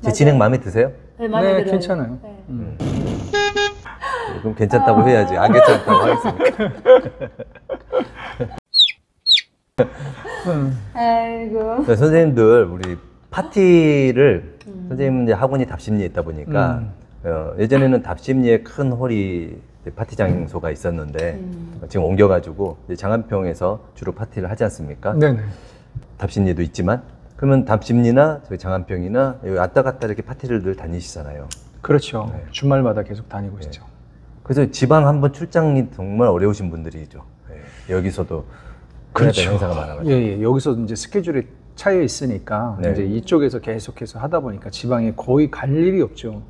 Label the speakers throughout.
Speaker 1: 제 진행 마음에 드세요?
Speaker 2: 네, 마음에 들어요.
Speaker 3: 괜찮아요.
Speaker 2: 네.
Speaker 1: 그럼 괜찮다고 해야지. 안 괜찮다고 하겠습니까?
Speaker 2: 아이고.
Speaker 1: 선생님들 우리 파티를 선생님 이제 학원이 답심리에 있다 보니까 예전에는 답심리에 큰 홀이 파티 장소가 있었는데 지금 옮겨가지고 이제 장안평에서 주로 파티를 하지 않습니까?
Speaker 3: 네네.
Speaker 1: 답심리도 있지만 그러면 답심리나 저희 장안평이나 여기 왔다 갔다 이렇게 파티를 늘 다니시잖아요.
Speaker 3: 그렇죠.
Speaker 1: 네.
Speaker 3: 주말마다 계속 다니고 있죠.
Speaker 1: 그래서 지방 한번 출장이 정말 어려우신 분들이죠. 네. 여기서도
Speaker 3: 그렇죠.
Speaker 1: 행사가 많아가지고.
Speaker 3: 예. 여기서 이제 스케줄이 차여 있으니까
Speaker 1: 네.
Speaker 3: 이제 이쪽에서 계속해서 하다 보니까 지방에 거의 갈 일이 없죠.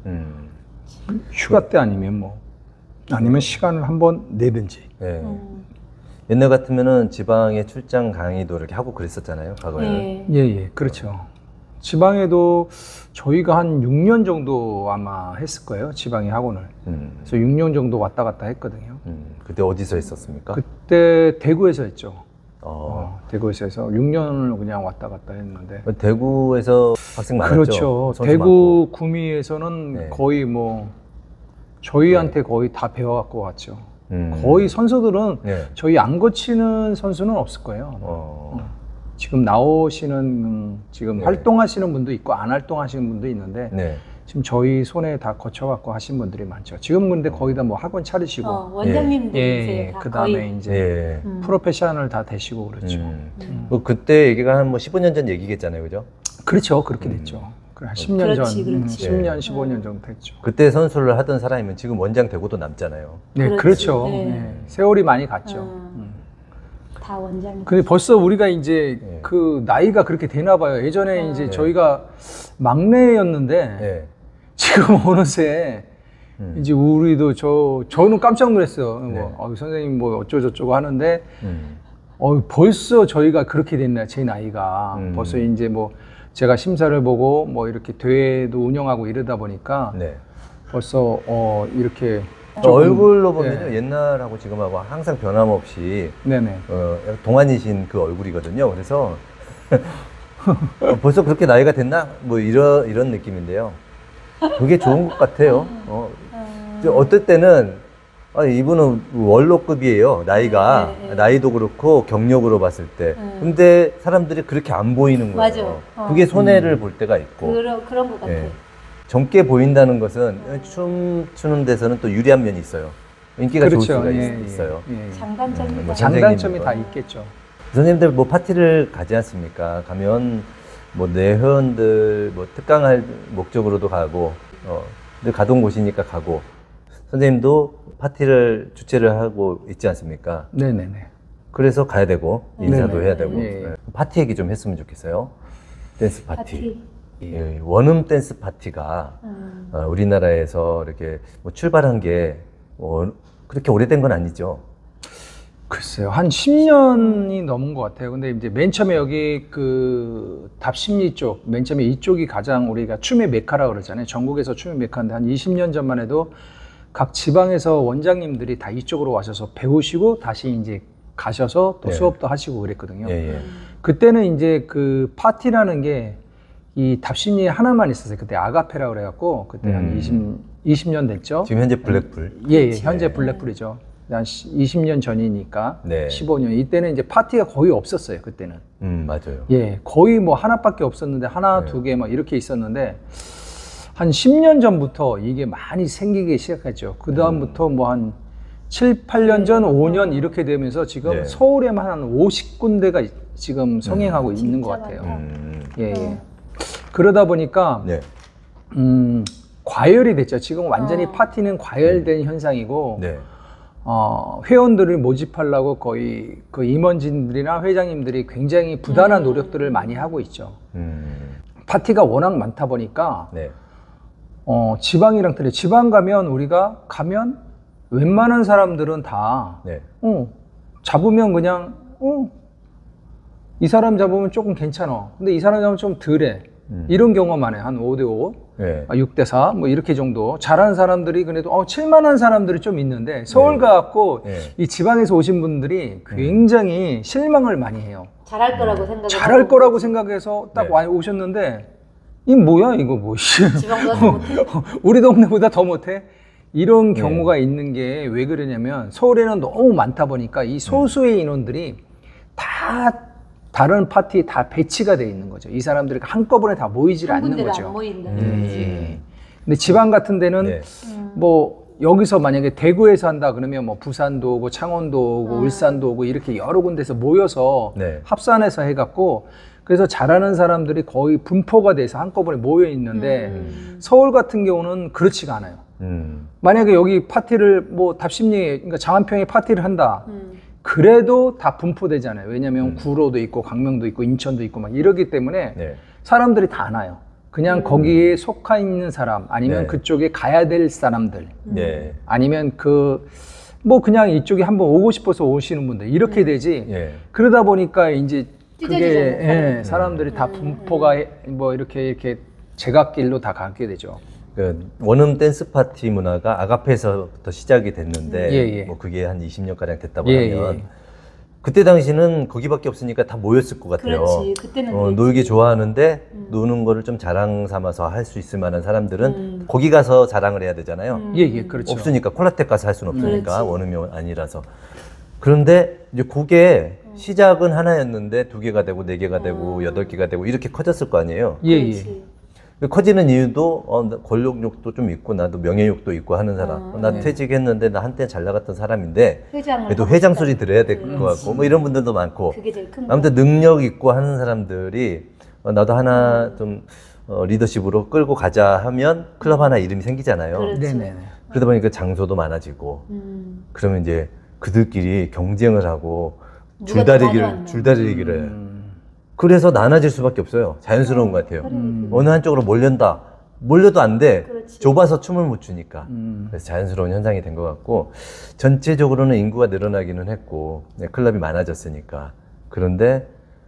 Speaker 3: 휴가 때 아니면 뭐 아니면 시간을 한번 내든지.
Speaker 1: 네. 옛날 같으면은 지방에 출장 강의도 이렇게 하고 그랬었잖아요, 과거에는.
Speaker 3: 예, 그렇죠. 지방에도 저희가 한 6년 정도 아마 했을 거예요, 지방에 학원을. 그래서 6년 정도 왔다 갔다 했거든요.
Speaker 1: 그때 어디서 했었습니까?
Speaker 3: 그때 대구에서 했죠. 대구에서 해서 6년을 그냥 왔다 갔다 했는데.
Speaker 1: 대구에서 학생 많았죠?
Speaker 3: 그렇죠. 대구 구미에서는
Speaker 1: 네.
Speaker 3: 거의 뭐 저희한테 거의 다 배워갖고 왔죠. 거의 선수들은
Speaker 1: 네.
Speaker 3: 저희 안 거치는 선수는 없을 거예요. 지금 나오시는 지금
Speaker 1: 네.
Speaker 3: 활동하시는 분도 있고 안 활동하시는 분도 있는데
Speaker 1: 네.
Speaker 3: 지금 저희 손에 다 거쳐갖고 하신 분들이 많죠. 지금 근데 거의 다 뭐 학원 차리시고
Speaker 2: 원장님들이세요. 다
Speaker 3: 그 다음에
Speaker 2: 거의.
Speaker 3: 이제 프로페셔널 다 되시고 그렇죠.
Speaker 1: 그때 얘기가 한 뭐 15년 전 얘기겠잖아요, 그죠?
Speaker 3: 그렇죠. 그렇게 됐죠. 한 10년
Speaker 2: 그렇지,
Speaker 3: 전,
Speaker 2: 그렇지.
Speaker 3: 10년, 15년 정도 됐죠.
Speaker 1: 그때 선수를 하던 사람이면 지금 원장 되고도 남잖아요.
Speaker 3: 네,
Speaker 2: 그렇지.
Speaker 3: 그렇죠.
Speaker 2: 네.
Speaker 3: 네. 세월이 많이 갔죠.
Speaker 2: 다 원장님.
Speaker 3: 근데 벌써 우리가 이제
Speaker 1: 네.
Speaker 3: 그 나이가 그렇게 되나 봐요. 예전에 이제
Speaker 1: 네.
Speaker 3: 저희가 막내였는데
Speaker 1: 네.
Speaker 3: 지금 어느새 이제 우리도 저는 깜짝 놀랐어요. 뭐, 선생님 뭐 어쩌고저쩌고 하는데 벌써 저희가 그렇게 됐나, 제 나이가. 벌써 이제 뭐 제가 심사를 보고 뭐 이렇게 대회도 운영하고 이러다 보니까
Speaker 1: 네.
Speaker 3: 벌써 이렇게
Speaker 1: 얼굴로 보면 옛날하고 지금하고 항상 변함없이
Speaker 3: 네네.
Speaker 1: 동안이신 그 얼굴이거든요. 그래서 벌써 그렇게 나이가 됐나? 뭐 이런 느낌인데요. 그게 좋은 것 같아요. 어떨 때는 이분은 원로급이에요. 나이가 나이도 그렇고 경력으로 봤을 때. 근데 사람들이 그렇게 안 보이는 거예요.
Speaker 2: 맞아.
Speaker 1: 그게 손해를 볼 때가 있고.
Speaker 2: 그런 것 같아요.
Speaker 1: 젊게 보인다는 것은 춤 추는 데서는 또 유리한 면이 있어요. 인기가 좋을 수가 있어요.
Speaker 2: 장단점이
Speaker 1: 뭐
Speaker 3: 장단점이 다 있겠죠.
Speaker 1: 선생님들 뭐 파티를 가지 않습니까? 가면 뭐 내 회원들 뭐 특강할 목적으로도 가고 늘 가던 곳이니까 가고 선생님도 파티를 주최를 하고 있지 않습니까?
Speaker 3: 네네네.
Speaker 1: 그래서 가야 되고 인사도
Speaker 3: 네네.
Speaker 1: 해야 되고
Speaker 3: 예.
Speaker 1: 파티 얘기 좀 했으면 좋겠어요. 댄스 파티. 예, 원음 댄스 파티가 우리나라에서 이렇게 뭐 출발한 게 그렇게 오래된 건 아니죠.
Speaker 3: 글쎄요, 한 10년이 넘은 것 같아요. 근데 이제 맨 처음에 여기 그 답심리 쪽, 맨 처음에 이쪽이 가장 우리가 춤의 메카라고 그러잖아요. 전국에서 춤의 메카인데 한 20년 전만 해도 각 지방에서 원장님들이 다 이쪽으로 와셔서 배우시고 다시 이제 가셔서 또 수업도 하시고 그랬거든요. 그때는 이제 그 파티라는 게 이 답심리에 하나만 있었어요. 그때 아가페라고 그래갖고 그때 한 20년 됐죠.
Speaker 1: 지금 현재 블랙풀.
Speaker 3: 현재 블랙풀이죠. 한 20년 전이니까 15년. 이때는 이제 파티가 거의 없었어요. 그때는.
Speaker 1: 맞아요.
Speaker 3: 거의 뭐 하나밖에 없었는데 하나, 두 개 막 이렇게 있었는데 한 10년 전부터 이게 많이 생기기 시작했죠. 그 다음부터 뭐 한 7, 8년 전, 5년 이렇게 되면서 지금 서울에만 한 50군데가 지금 성행하고 있는 것 같아요. 그러다 보니까 과열이 됐죠. 지금 완전히 파티는 과열된 현상이고 회원들을 모집하려고 거의 그 임원진들이나 회장님들이 굉장히 부단한 노력들을 많이 하고 있죠. 파티가 워낙 많다 보니까 지방이랑 틀려. 지방 가면 우리가 가면 웬만한 사람들은 다 잡으면 그냥 이 사람 잡으면 조금 괜찮아. 근데 이 사람 잡으면 좀 덜해. 이런 경우만 해. 한 5대5, 6대4, 뭐 이렇게 정도. 잘하는 사람들이 그래도 칠만한 사람들이 좀 있는데 서울 가갖고 이 지방에서 오신 분들이 굉장히 실망을 많이 해요.
Speaker 2: 잘할 거라고 생각해서
Speaker 3: 잘할 거라고 생각해서 딱 오셨는데 이 뭐야 이거 뭐
Speaker 2: 지방보다 더 못해.
Speaker 3: 우리 동네보다 더 못해? 이런 경우가 있는 게 왜 그러냐면 서울에는 너무 많다 보니까 이 소수의 인원들이 다 다른 파티에 다 배치가 돼 있는 거죠. 이 사람들이 한꺼번에 다 모이질 않는
Speaker 2: 군데가
Speaker 3: 거죠.
Speaker 2: 안 모인다.
Speaker 3: 근데 지방 같은 데는 뭐 여기서 만약에 대구에서 한다 그러면 뭐 부산도 오고 창원도 오고 울산도 오고 이렇게 여러 군데서 모여서 합산해서 해갖고 그래서 잘하는 사람들이 거의 분포가 돼서 한꺼번에 모여 있는데 서울 같은 경우는 그렇지가 않아요. 만약에 여기 파티를 뭐 답심리 그러니까 장안평에 파티를 한다. 그래도 다 분포되잖아요. 왜냐하면 구로도 있고 강명도 있고 인천도 있고 막 이러기 때문에 사람들이 다 안 와요. 그냥 거기에 속해 있는 사람 아니면 그쪽에 가야 될 사람들 아니면 그 뭐 그냥 이쪽에 한번 오고 싶어서 오시는 분들 이렇게 되지. 그러다 보니까 이제 그게 사람들이 다 분포가 뭐 이렇게 제각길로 다 가게 되죠.
Speaker 1: 그 원음 댄스 파티 문화가 아가페에서부터 시작이 됐는데 뭐 그게 한 20년가량 됐다고 하면 그때 당시는 거기밖에 없으니까 다 모였을 것 같아요.
Speaker 2: 그렇지. 그때는
Speaker 1: 놀기 좋아하는데 노는 거를 좀 자랑 삼아서 할 수 있을 만한 사람들은 거기 가서 자랑을 해야 되잖아요.
Speaker 3: 그렇죠.
Speaker 1: 없으니까 콜라텍 가서 할 수는 없으니까
Speaker 2: 그렇지.
Speaker 1: 원음이 아니라서. 그런데 이제 그게 시작은 하나였는데 2개가 되고 4개가 되고 8개가 되고 이렇게 커졌을 거 아니에요. 커지는 이유도 권력욕도 좀 있고 나도 명예욕도 있고 하는 사람. 나 퇴직했는데 나 한때 잘 나갔던 사람인데 그래도 회장 소리 들어야 될 것 같고 뭐 이런 분들도 많고.
Speaker 2: 그게 제일 큰
Speaker 1: 아무튼 능력 있고 하는 사람들이 나도 하나 좀 리더십으로 끌고 가자 하면 클럽 하나 이름이 생기잖아요. 그러다 보니까 장소도 많아지고 그러면 이제 그들끼리 경쟁을 하고 줄다리기를 해요. 그래서 나눠질 수밖에 없어요. 자연스러운 것 같아요. 어느 한쪽으로 몰려도 안 돼. 좁아서 춤을 못 추니까. 그래서 자연스러운 현상이 된 것 같고 전체적으로는 인구가 늘어나기는 했고 클럽이 많아졌으니까. 그런데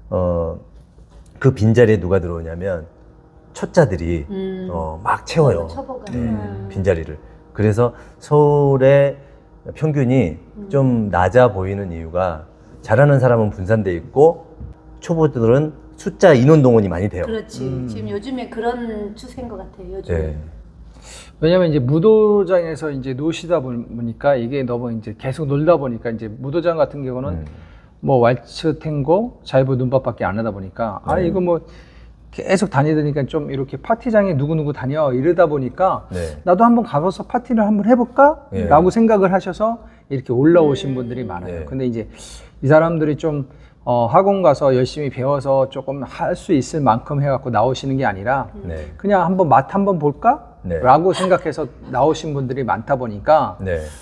Speaker 1: 그 빈자리에 누가 들어오냐면 초짜들이 막 채워요. 빈자리를. 그래서 서울의 평균이 좀 낮아 보이는 이유가 잘하는 사람은 분산돼 있고 초보들은 숫자 인원 동원이 많이 돼요.
Speaker 2: 그렇지. 지금 요즘에 그런 추세인 것 같아요. 요즘.
Speaker 3: 왜냐면 이제 무도장에서 이제 노시다 보니까 이게 너무 이제 계속 놀다 보니까 이제 무도장 같은 경우는 뭐 왈츠, 탱고, 자이브, 눈밥밖에 안 하다 보니까 이거 뭐 계속 다니니까 좀 이렇게 파티장에 누구누구 다녀 이러다 보니까 나도 한번 가봐서 파티를 한번 해볼까? 라고 생각을 하셔서 이렇게 올라오신 분들이 많아요. 근데 이제 이 사람들이 좀 학원 가서 열심히 배워서 조금 할 수 있을 만큼 해갖고 나오시는 게 아니라 그냥 한번 맛 한번 볼까? 라고 생각해서 나오신 분들이 많다 보니까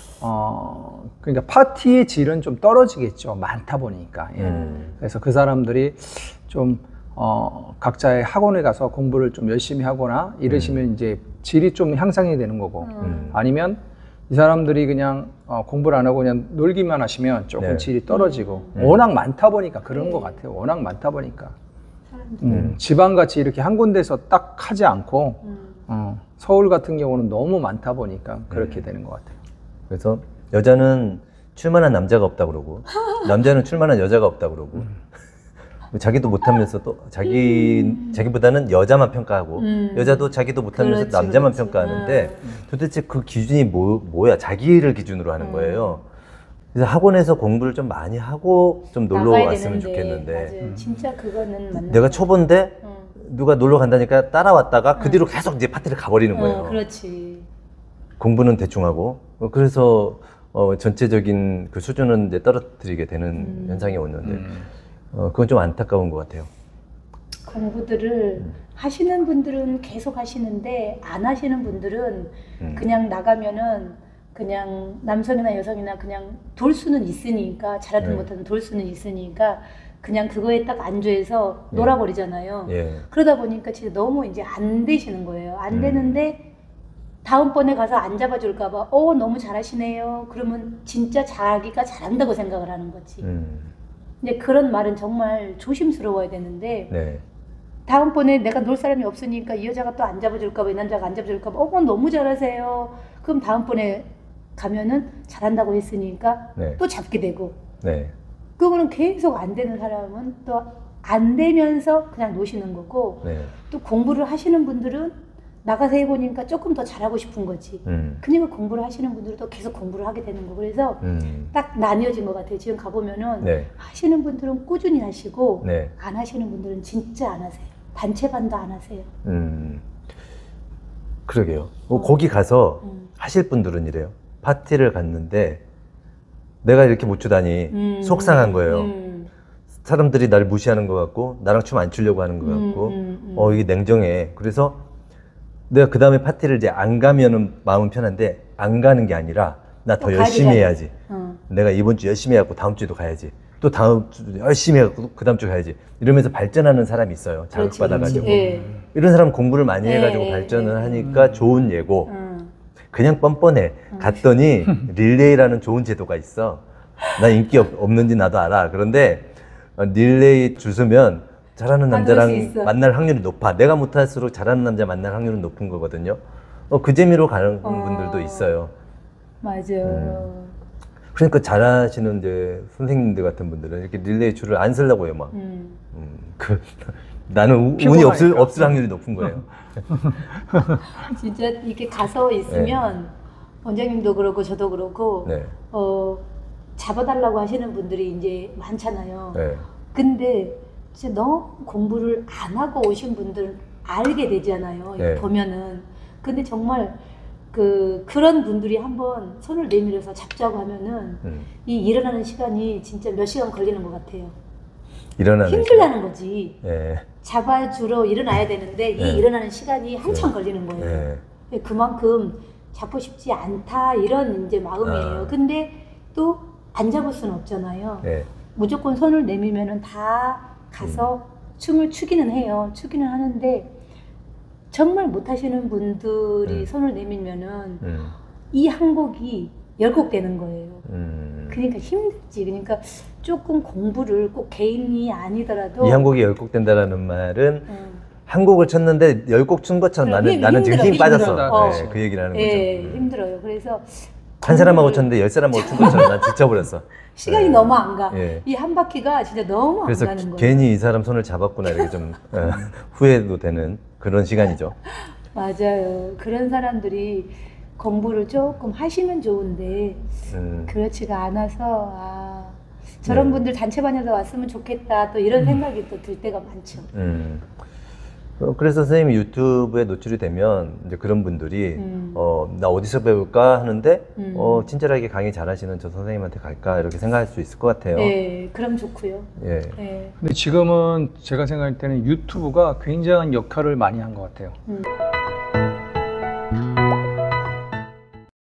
Speaker 3: 그러니까 파티의 질은 좀 떨어지겠죠. 많다 보니까. 그래서 그 사람들이 좀 각자의 학원에 가서 공부를 좀 열심히 하거나 이러시면 이제 질이 좀 향상이 되는 거고 아니면 이 사람들이 그냥 공부를 안 하고 그냥 놀기만 하시면 조금 질이 떨어지고 워낙 많다 보니까 그런 것 같아요. 워낙 많다 보니까 지방같이 이렇게 한 군데서 딱 하지 않고 서울 같은 경우는 너무 많다 보니까 그렇게 되는 것 같아요.
Speaker 1: 그래서 여자는 출만한 남자가 없다 그러고 남자는 출만한 여자가 없다 그러고 자기도 못하면서 또 자기보다는 여자만 평가하고 여자도 자기도 못하면서 남자만 평가하는데 도대체 그 기준이 뭐야? 자기를 기준으로 하는 거예요. 그래서 학원에서 공부를 좀 많이 하고 좀 놀러 왔으면 좋겠는데
Speaker 2: 맞아요. 진짜 그거는 맞는
Speaker 1: 내가 초보인데 누가 놀러 간다니까 따라왔다가 그 뒤로 계속 이제 파티를 가버리는 거예요.
Speaker 2: 그렇지.
Speaker 1: 공부는 대충 하고 그래서 전체적인 그 수준은 이제 떨어뜨리게 되는 현상이 오는데 그건 좀 안타까운 것 같아요.
Speaker 2: 공부들을 하시는 분들은 계속 하시는데 안 하시는 분들은 그냥 나가면은 그냥 남성이나 여성이나 그냥 돌 수는 있으니까 잘하든 못하든 돌 수는 있으니까 그냥 그거에 딱 안주해서 놀아버리잖아요. 그러다 보니까 진짜 너무 이제 안 되시는 거예요. 안 되는데 다음번에 가서 안 잡아줄까봐 너무 잘하시네요. 그러면 진짜 자기가 잘한다고 생각을 하는 거지. 이제 그런 말은 정말 조심스러워야 되는데 다음번에 내가 놀 사람이 없으니까 이 여자가 또 안 잡아줄까봐 이 남자가 안 잡아줄까봐 너무 잘하세요. 그럼 다음번에 가면은 잘한다고 했으니까 또 잡게 되고 그거는 계속 안 되는 사람은 또 안 되면서 그냥 노시는 거고
Speaker 1: 네.
Speaker 2: 또 공부를 하시는 분들은 나가서 해보니까 조금 더 잘하고 싶은 거지. 그러니까 공부를 하시는 분들도 계속 공부를 하게 되는 거. 그래서 딱 나뉘어진 것 같아요. 지금 가보면은
Speaker 1: 네.
Speaker 2: 하시는 분들은 꾸준히 하시고
Speaker 1: 네.
Speaker 2: 안 하시는 분들은 진짜 안 하세요. 단체반도 안 하세요.
Speaker 1: 그러게요. 거기 가서 하실 분들은 이래요. 파티를 갔는데 내가 이렇게 못 추다니 속상한 거예요. 사람들이 나를 무시하는 것 같고 나랑 춤 안 추려고 하는 것 같고 이게 냉정해. 그래서 내가 그 다음에 파티를 이제 안 가면은 마음은 편한데 안 가는 게 아니라 나 더 열심히 해야지. 내가 이번 주 열심히 해갖고 다음 주에도 가야지. 또 다음 주 열심히 해갖고 그 다음 주 가야지. 이러면서 발전하는 사람이 있어요. 자극받아가지고. 이런 사람 공부를 많이 해가지고 발전을 하니까 좋은 예고. 그냥 뻔뻔해. 갔더니 릴레이라는 좋은 제도가 있어. 나 인기 없는지 나도 알아. 그런데 릴레이 줄 서면 잘하는 남자랑 만날 확률이 높아. 내가 못할수록 잘하는 남자 만날 확률은 높은 거거든요. 그 재미로 가는 분들도 있어요.
Speaker 2: 맞아요.
Speaker 1: 그러니까 잘하시는 이제 선생님들 같은 분들은 이렇게 릴레이 줄을 안 쓰려고 해요, 막. 나는 운이 없을 확률이 높은 거예요.
Speaker 2: 진짜 이렇게 가서 있으면 원장님도 그렇고 저도 그렇고
Speaker 1: 네.
Speaker 2: 잡아달라고 하시는 분들이 이제 많잖아요.
Speaker 1: 네.
Speaker 2: 근데 진짜 너무 공부를 안 하고 오신 분들 알게 되잖아요.
Speaker 1: 네.
Speaker 2: 보면은. 근데 정말 그런 분들이 한번 손을 내밀어서 잡자고 하면은 이 일어나는 시간이 진짜 몇 시간 걸리는 것 같아요. 힘들다는 거지.
Speaker 1: 네.
Speaker 2: 잡아주러 일어나야 되는데 이 일어나는 시간이 한참 걸리는 거예요. 그만큼 잡고 싶지 않다 이런 이제 마음이에요. 근데 또 안 잡을 수는 없잖아요. 무조건 손을 내밀면은 다 가서 춤을 추기는 해요. 추기는 하는데 정말 못하시는 분들이 손을 내밀면은 이 한 곡이 10곡 되는 거예요. 그러니까 힘들지. 그러니까 조금 공부를 꼭 개인이 아니더라도
Speaker 1: 이 한 곡이 10곡 된다라는 말은 한 곡을 쳤는데 10곡 춘 것처럼 나는 지금 힘이 빠졌어. 네, 그 얘기를 하는 거죠.
Speaker 2: 힘들어요. 그래서
Speaker 1: 한 사람하고 쳤는데 10사람하고 춘 것처럼 난 지쳐버렸어.
Speaker 2: 시간이 너무 안 가. 이 한 바퀴가 진짜 너무 안
Speaker 1: 그래서
Speaker 2: 가는 거예요.
Speaker 1: 괜히 이 사람 손을 잡았구나 이렇게 좀 후회도 되는 그런 시간이죠.
Speaker 2: 맞아요. 그런 사람들이 공부를 조금 하시면 좋은데 그렇지가 않아서 저런 분들 단체반에서 왔으면 좋겠다 또 이런 생각이 또 들 때가 많죠.
Speaker 1: 그래서 선생님이 유튜브에 노출이 되면 이제 그런 분들이 나 어디서 배울까 하는데 친절하게 강의 잘하시는 저 선생님한테 갈까 이렇게 생각할 수 있을 것 같아요.
Speaker 2: 네, 그럼 좋고요.
Speaker 1: 예.
Speaker 2: 네.
Speaker 3: 근데 지금은 제가 생각할 때는 유튜브가 굉장한 역할을 많이 한 것 같아요.